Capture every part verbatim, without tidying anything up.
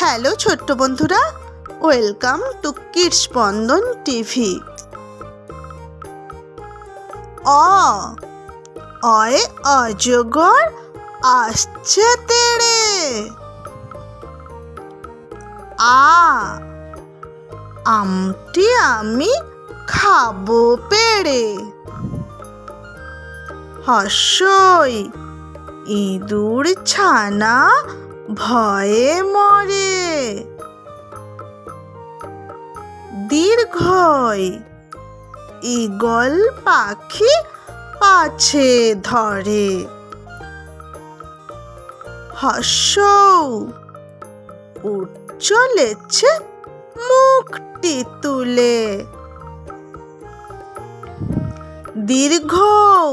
Hello ছোট্ট বন্ধুরা, welcome to kids Spandan TV. অ অয়ে অজগর আসছে তেড়ে। আ আমটি আমি খাবো পেড়ে। হর্ষই ইঁদুর ছানা ভয়ে মরে। দীর্ঘই ঈগল পাখি পাছে ধরে। হর্ষৌ উঠ চলেছে মুখটি তুলে। দীর্ঘৌ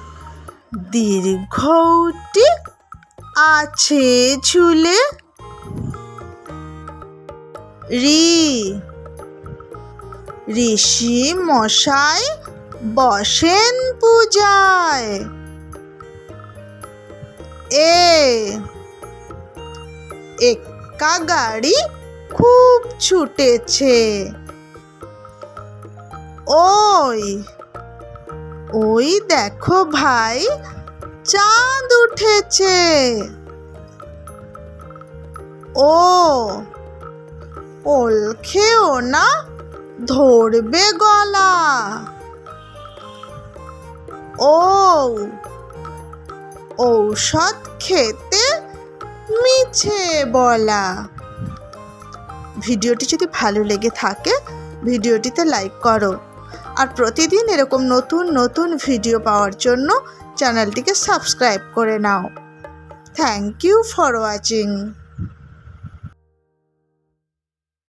দীর্ঘৌটি আছে ঝুলে। ঋ ঋষি মশাই বসেন পূজায়। এ এক্কা গাড়ি খুব ছুটেছে। ওই ওই দেখো ভাই, চাঁদ উঠেছে। ও ওল খেও না, ধরবে গলা। ও ঔষধ খেতে মিছে বলা। ভিডিওটি যদি ভালো লেগে থাকে ভিডিওটিতে লাইক করো, আর প্রতিদিন এরকম নতুন নতুন ভিডিও পাওয়ার জন্য চ্যানেলটিকে সাবস্ক্রাইব করে নাও। Thank you for watching.